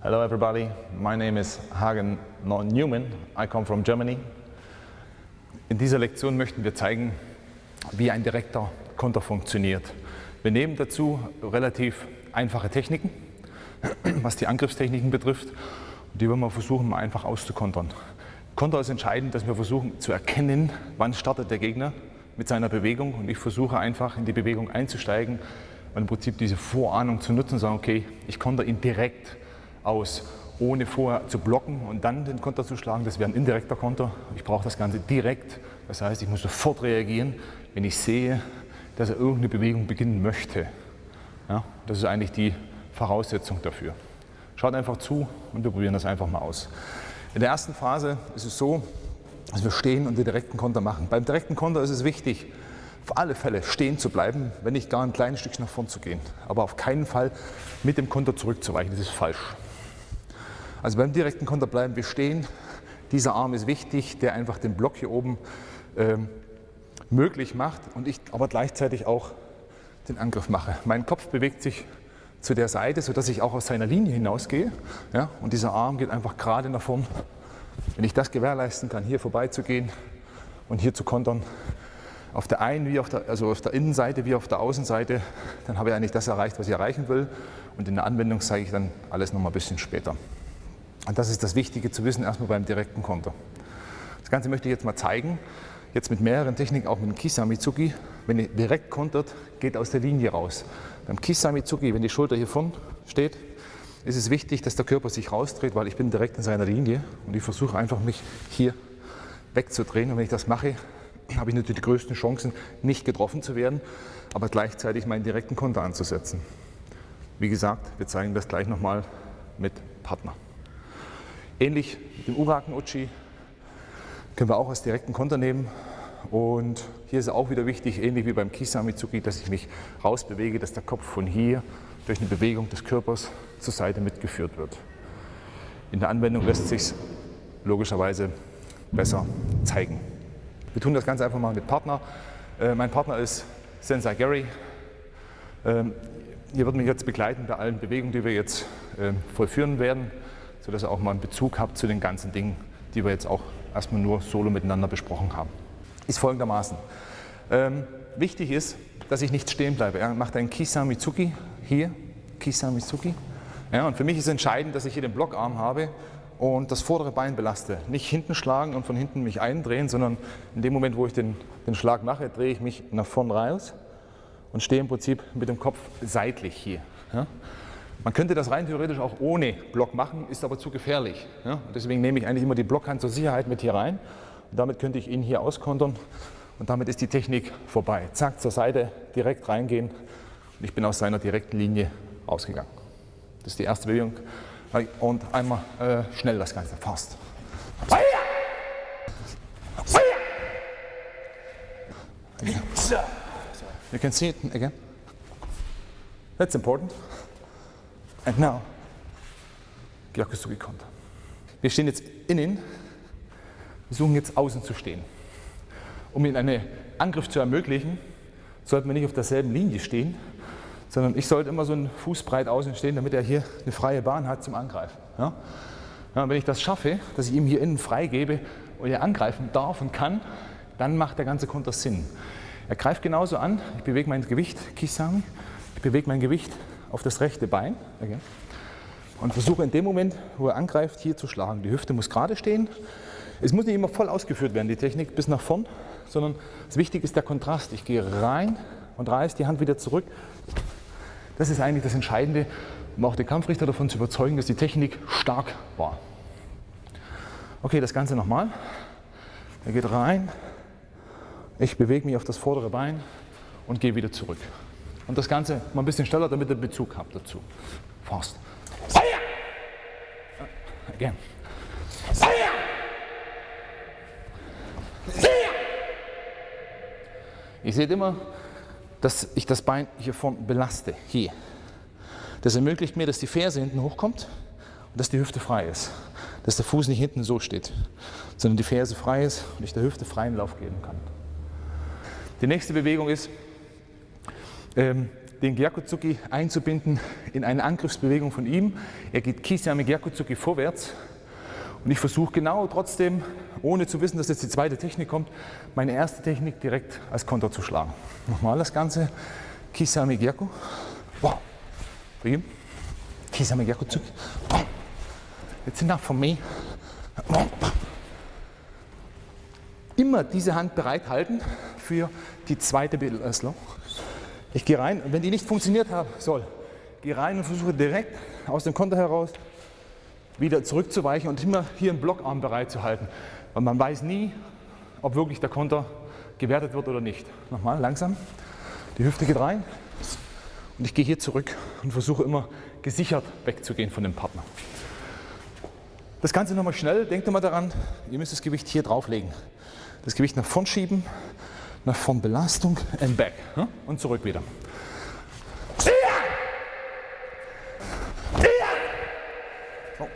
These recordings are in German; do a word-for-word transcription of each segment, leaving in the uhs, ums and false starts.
Hello everybody, my name is Hagen Newman, I come from Germany. In dieser Lektion möchten wir zeigen, wie ein direkter Konter funktioniert. Wir nehmen dazu relativ einfache Techniken, was die Angriffstechniken betrifft, und die wollen wir versuchen, mal einfach auszukontern. Konter ist entscheidend, dass wir versuchen zu erkennen, wann startet der Gegner mit seiner Bewegung, und ich versuche einfach in die Bewegung einzusteigen und im Prinzip diese Vorahnung zu nutzen und sagen, okay, ich konter ihn direkt aus, ohne vorher zu blocken und dann den Konter zu schlagen. Das wäre ein indirekter Konter. Ich brauche das Ganze direkt. Das heißt, ich muss sofort reagieren, wenn ich sehe, dass er irgendeine Bewegung beginnen möchte. Ja, das ist eigentlich die Voraussetzung dafür. Schaut einfach zu und wir probieren das einfach mal aus. In der ersten Phase ist es so, dass wir stehen und den direkten Konter machen. Beim direkten Konter ist es wichtig, auf alle Fälle stehen zu bleiben, wenn nicht gar ein kleines Stückchen nach vorn zu gehen. Aber auf keinen Fall mit dem Konter zurückzuweichen, das ist falsch. Also beim direkten Konter bleiben wir stehen. Dieser Arm ist wichtig, der einfach den Block hier oben ähm, möglich macht und ich aber gleichzeitig auch den Angriff mache. Mein Kopf bewegt sich zu der Seite, sodass ich auch aus seiner Linie hinausgehe. Ja, und dieser Arm geht einfach gerade nach vorn. Wenn ich das gewährleisten kann, hier vorbeizugehen und hier zu kontern, auf der einen wie auf der, also auf der Innenseite wie auf der Außenseite, dann habe ich eigentlich das erreicht, was ich erreichen will. Und in der Anwendung zeige ich dann alles noch mal ein bisschen später. Und das ist das Wichtige zu wissen, erstmal beim direkten Konter. Das Ganze möchte ich jetzt mal zeigen, jetzt mit mehreren Techniken, auch mit dem Kisamizuki. Wenn ihr direkt kontert, geht aus der Linie raus. Beim Kisamizuki, wenn die Schulter hier vorn steht, ist es wichtig, dass der Körper sich rausdreht, weil ich bin direkt in seiner Linie und ich versuche einfach, mich hier wegzudrehen. Und wenn ich das mache, habe ich natürlich die größten Chancen, nicht getroffen zu werden, aber gleichzeitig meinen direkten Konter anzusetzen. Wie gesagt, wir zeigen das gleich nochmal mit Partner. Ähnlich mit dem Uraken-Uchi können wir auch als direkten Konter nehmen. Und hier ist auch wieder wichtig, ähnlich wie beim Kisamizuki, dass ich mich rausbewege, dass der Kopf von hier durch eine Bewegung des Körpers zur Seite mitgeführt wird. In der Anwendung lässt sich es logischerweise besser zeigen. Wir tun das Ganze einfach mal mit Partner. Äh, mein Partner ist Sensei Gary. Ähm, ihr wird mich jetzt begleiten bei allen Bewegungen, die wir jetzt äh, vollführen werden, sodass ihr auch mal einen Bezug habt zu den ganzen Dingen, die wir jetzt auch erstmal nur solo miteinander besprochen haben. Ist folgendermaßen. Ähm, wichtig ist, dass ich nicht stehen bleibe. Er macht einen Kisamizuki, hier, Kisamizuki. Ja, und für mich ist entscheidend, dass ich hier den Blockarm habe und das vordere Bein belaste. Nicht hinten schlagen und von hinten mich eindrehen, sondern in dem Moment, wo ich den, den Schlag mache, drehe ich mich nach vorn raus und stehe im Prinzip mit dem Kopf seitlich hier. Ja. Man könnte das rein theoretisch auch ohne Block machen, ist aber zu gefährlich. Ja. Deswegen nehme ich eigentlich immer die Blockhand zur Sicherheit mit hier rein. Und damit könnte ich ihn hier auskontern und damit ist die Technik vorbei. Zack, zur Seite, direkt reingehen und ich bin aus seiner direkten Linie rausgegangen. Das ist die erste Bewegung. Und einmal äh, schnell das Ganze, fast. You can see it again. That's important. And now, Gyakusugi Konter. Wir stehen jetzt innen, wir suchen jetzt außen zu stehen. Um Ihnen einen Angriff zu ermöglichen, sollten wir nicht auf derselben Linie stehen, sondern ich sollte immer so einen Fuß breit außen stehen, damit er hier eine freie Bahn hat zum Angreifen. Ja? Ja, wenn ich das schaffe, dass ich ihm hier innen freigebe und er angreifen darf und kann, dann macht der ganze Konter Sinn. Er greift genauso an, ich bewege mein Gewicht, Kisami, ich bewege mein Gewicht auf das rechte Bein okay, und versuche in dem Moment, wo er angreift, hier zu schlagen. Die Hüfte muss gerade stehen. Es muss nicht immer voll ausgeführt werden, die Technik, bis nach vorn, sondern das Wichtige ist der Kontrast. Ich gehe rein und reiße die Hand wieder zurück. Das ist eigentlich das Entscheidende, um auch den Kampfrichter davon zu überzeugen, dass die Technik stark war. Okay, das Ganze nochmal. Er geht rein, ich bewege mich auf das vordere Bein und gehe wieder zurück. Und das Ganze mal ein bisschen schneller, damit ihr Bezug habt dazu. Fast. Again. Ihr seht immer, dass ich das Bein hier vorne belaste, hier. Das ermöglicht mir, dass die Ferse hinten hochkommt und dass die Hüfte frei ist. Dass der Fuß nicht hinten so steht, sondern die Ferse frei ist und ich der Hüfte freien Lauf geben kann. Die nächste Bewegung ist, ähm, den Gyakuzuki einzubinden in eine Angriffsbewegung von ihm. Er geht Kisame Gyakuzuki vorwärts und ich versuche genau trotzdem, ohne zu wissen, dass jetzt die zweite Technik kommt, meine erste Technik direkt als Konter zu schlagen. Nochmal das Ganze. Kisame Gyaku. Wow. For him. Kisame Gyakuzuki. It's enough for me. Immer diese Hand bereithalten für die zweite Mittelössler. Ich gehe rein und wenn die nicht funktioniert haben soll, gehe rein und versuche direkt aus dem Konter heraus wieder zurückzuweichen und immer hier einen Blockarm bereit zu halten. Weil man weiß nie, ob wirklich der Konter gewertet wird oder nicht. Nochmal langsam. Die Hüfte geht rein und ich gehe hier zurück und versuche immer gesichert wegzugehen von dem Partner. Das Ganze nochmal schnell. Denkt mal daran, ihr müsst das Gewicht hier drauflegen. Das Gewicht nach vorn schieben, nach vorn Belastung and back und zurück wieder. So.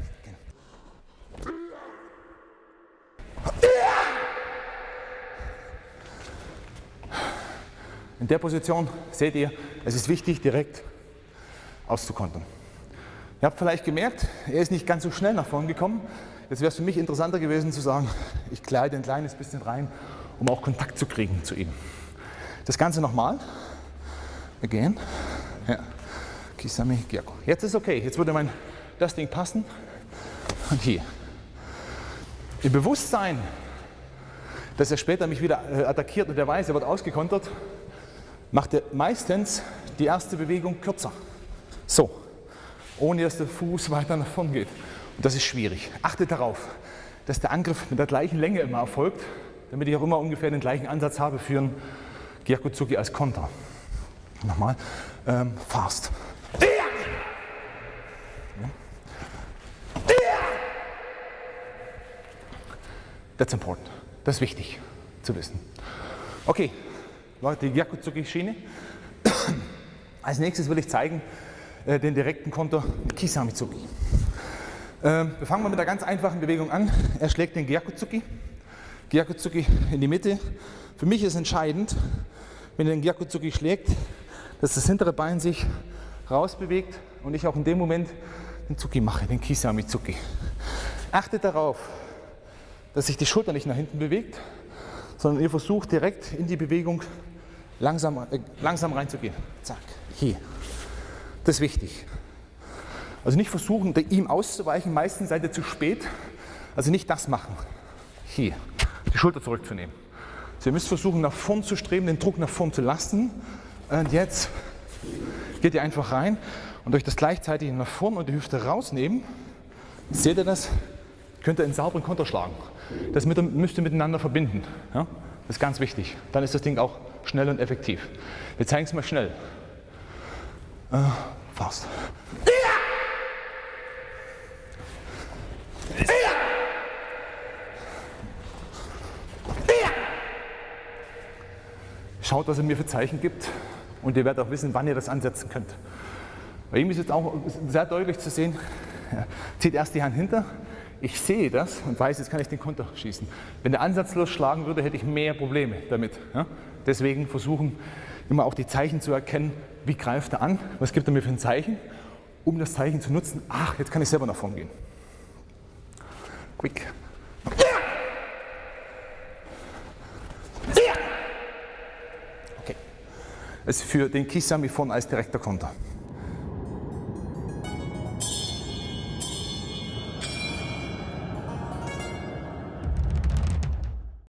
In der Position seht ihr, es ist wichtig, direkt auszukontern. Ihr habt vielleicht gemerkt, er ist nicht ganz so schnell nach vorn gekommen. Jetzt wäre es für mich interessanter gewesen zu sagen, ich gleite ein kleines bisschen rein, um auch Kontakt zu kriegen zu ihm. Das Ganze nochmal. Again. Ja. Kisame Gyaku. Jetzt ist okay, jetzt würde mein, das Ding passen. Und hier. Im Bewusstsein, dass er später mich wieder äh, attackiert und er weiß, er wird ausgekontert, macht er meistens die erste Bewegung kürzer. So. Ohne dass der Fuß weiter nach vorn geht. Und das ist schwierig. Achtet darauf, dass der Angriff mit der gleichen Länge immer erfolgt, damit ich auch immer ungefähr den gleichen Ansatz habe für einen Gyakuzuki als Konter. Nochmal. Ähm, fast. Ja. That's important. Das ist wichtig zu wissen. Okay, Leute, die Gyakuzuki-Schiene. Als nächstes will ich zeigen, den direkten Konter mit Kisame-Zuki. Ähm, wir fangen mal mit einer ganz einfachen Bewegung an. Er schlägt den Gyakuzuki. Gyakuzuki in die Mitte. Für mich ist entscheidend, wenn er den Gyakuzuki schlägt, dass das hintere Bein sich rausbewegt und ich auch in dem Moment den Zuki mache, den Kisame-Zuki. Achtet darauf, dass sich die Schulter nicht nach hinten bewegt, sondern ihr versucht direkt in die Bewegung langsam, äh, langsam reinzugehen. Zack, hier. Das ist wichtig. Also nicht versuchen, ihm auszuweichen, meistens seid ihr zu spät. Also nicht das machen. Hier, die Schulter zurückzunehmen. Also ihr müsst versuchen, nach vorn zu streben, den Druck nach vorn zu lassen. Und jetzt geht ihr einfach rein und durch das gleichzeitig nach vorn und die Hüfte rausnehmen, seht ihr das, könnt ihr einen sauberen Konter schlagen. Das müsst ihr miteinander verbinden. Ja? Das ist ganz wichtig. Dann ist das Ding auch schnell und effektiv. Wir zeigen es mal schnell. Uh, fast. Schaut, was er mir für Zeichen gibt und ihr werdet auch wissen, wann ihr das ansetzen könnt. Bei ihm ist jetzt auch sehr deutlich zu sehen, er zieht erst die Hand hinter, ich sehe das und weiß, jetzt kann ich den Konter schießen. Wenn der ansatzlos schlagen würde, hätte ich mehr Probleme damit. Ja? Deswegen versuchen immer auch die Zeichen zu erkennen, wie greift er an, was gibt er mir für ein Zeichen, um das Zeichen zu nutzen, ach, jetzt kann ich selber nach vorn gehen. Quick. Okay. Das ist für den Kisame vorn als direkter Konter.